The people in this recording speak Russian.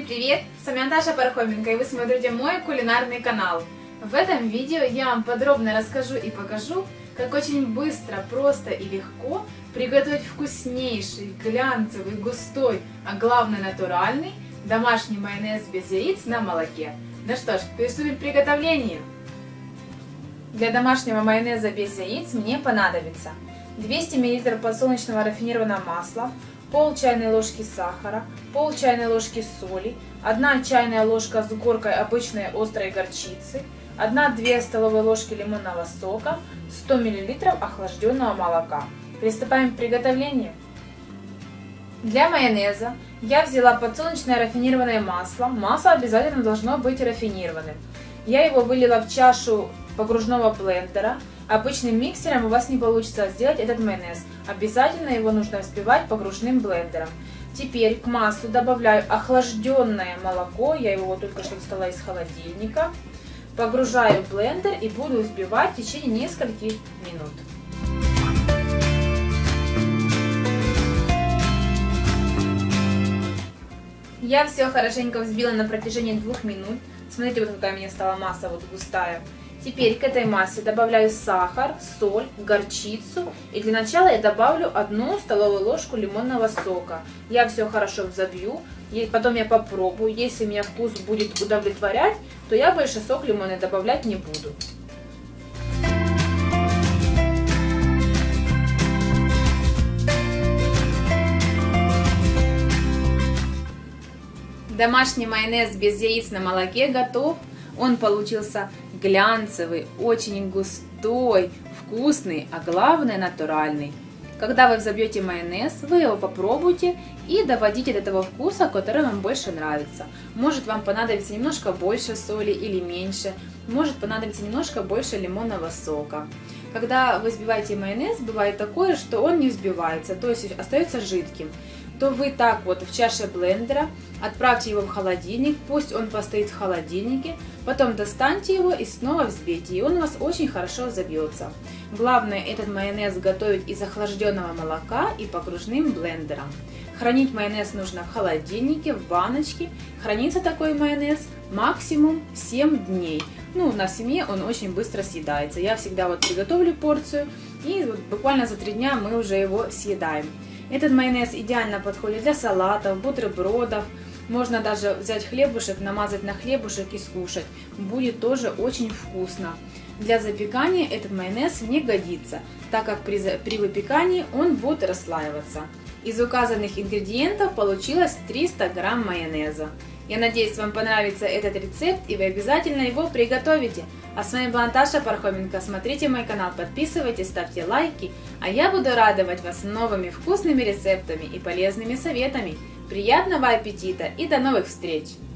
Всем привет! С вами Наташа Пархоменко, и вы смотрите мой кулинарный канал. В этом видео я вам подробно расскажу и покажу, как очень быстро, просто и легко приготовить вкуснейший, глянцевый, густой, а главное натуральный домашний майонез без яиц на молоке. Ну что ж, приступим к приготовлению. Для домашнего майонеза без яиц мне понадобится 200 мл подсолнечного рафинированного масла, пол чайной ложки сахара, пол чайной ложки соли, 1 чайная ложка с горкой обычной острой горчицы, 1-2 столовые ложки лимонного сока, 100 мл охлажденного молока. Приступаем к приготовлению. Для майонеза я взяла подсолнечное рафинированное масло. Масло обязательно должно быть рафинированным. Я его вылила в чашу погружного блендера. Обычным миксером у вас не получится сделать этот майонез. Обязательно его нужно взбивать погружным блендером. Теперь к маслу добавляю охлажденное молоко. Я его только что достала из холодильника. Погружаю в блендер и буду взбивать в течение нескольких минут. Я все хорошенько взбила на протяжении 2 минут. Смотрите, вот какая у меня стала масса вот густая. Теперь к этой массе добавляю сахар, соль, горчицу. И для начала я добавлю 1 столовую ложку лимонного сока. Я все хорошо взобью. И потом я попробую. Если меня вкус будет удовлетворять, то я больше сок лимонный добавлять не буду. Домашний майонез без яиц на молоке готов. Он получился глянцевый, очень густой, вкусный, а главное натуральный. Когда вы взобьете майонез, вы его попробуйте и доводите до того вкуса, который вам больше нравится. Может вам понадобится немножко больше соли или меньше, может понадобится немножко больше лимонного сока. Когда вы взбиваете майонез, бывает такое, что он не взбивается, то есть остается жидким. То вы так вот в чаше блендера отправьте его в холодильник, пусть он постоит в холодильнике, потом достаньте его и снова взбейте, и он у вас очень хорошо взобьется. Главное этот майонез готовить из охлажденного молока и погружным блендером. Хранить майонез нужно в холодильнике, в баночке. Хранится такой майонез максимум 7 дней. Ну, на семье он очень быстро съедается. Я всегда вот приготовлю порцию, и вот буквально за 3 дня мы уже его съедаем. Этот майонез идеально подходит для салатов, бутербродов. Можно даже взять хлебушек, намазать на хлебушек и скушать. Будет тоже очень вкусно. Для запекания этот майонез не годится, так как при выпекании он будет расслаиваться. Из указанных ингредиентов получилось 300 грамм майонеза. Я надеюсь, вам понравится этот рецепт и вы обязательно его приготовите. А с вами была Наташа Пархоменко. Смотрите мой канал, подписывайтесь, ставьте лайки. А я буду радовать вас новыми вкусными рецептами и полезными советами. Приятного аппетита и до новых встреч!